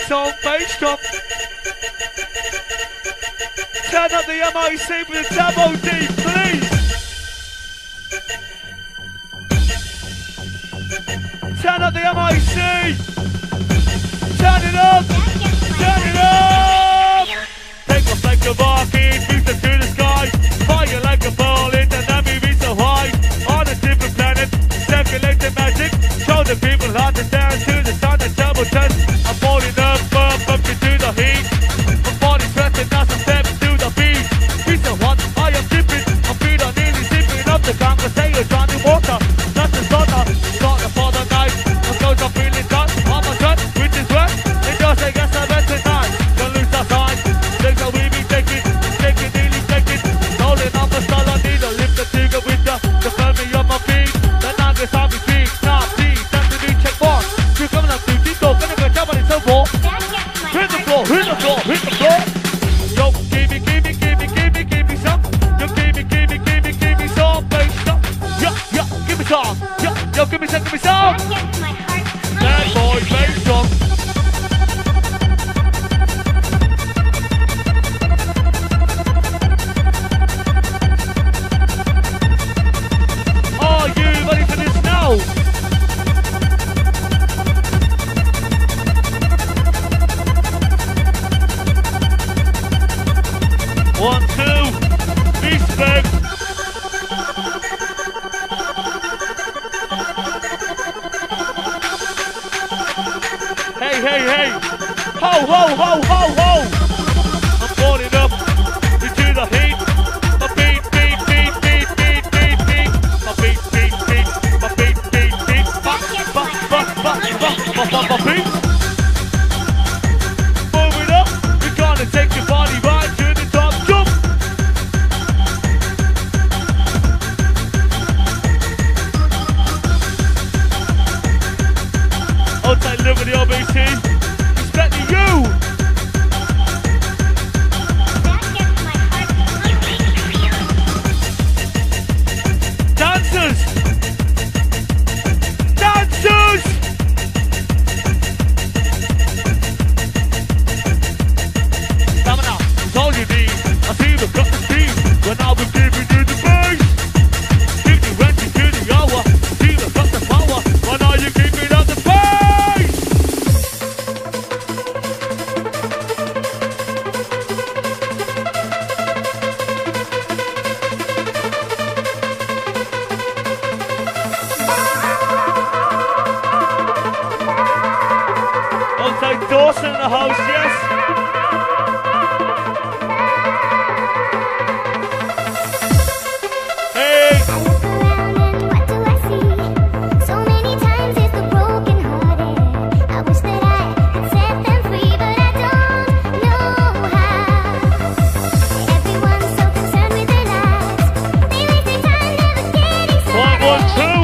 bass on, bass drum. Turn up the MIC with the Tab OD, please. Turn up the MIC. Turn it up. Turn it up. Take off like a rocket, boost it to the sky. Fire like a ball in the Navy, be so high. On a different planet, circulate the magic. Show the people how to dance to the sound of turbo touch. I'm falling up, up into the heat. My body's resting as I step to the beat. Be so hot, I am tipping. My feet are nearly zipping up the conversation. Johnny Walker, not the starter. Starter for the night. My clothes are feeling tight. I'm a cut, which is wet. It just I guess I bet tonight. Don't lose our time. Things that we be taking, nearly taking. Rolling up a stall, I need a lift the trigger with the firm me on my feet. The nuggets on me feet. Nah, please, time to be check box. You're coming up to Tito, gonna go down on the wall. Hit the floor, hit the floor, hit the floor. Yo, give me some. Yo, give me some, bass stuff. Yo, give me some. Yo, give me some. Bad boy, bass drum. Are you ready for this now? One, two, respect. Hey. Ho. I'm falling up into the heat. My beat. My beat. My beat. Moving up, we're gonna take your body right to the top. Jump. Outside Liberty OBT. Respecting you. Dancers. Stamina, it's all you need. I see the cut the speed when I was giving you the bass. Give the rent to the hour. See the cut the power when all you keeping up the bass. Outside Dawson in the house, yeah.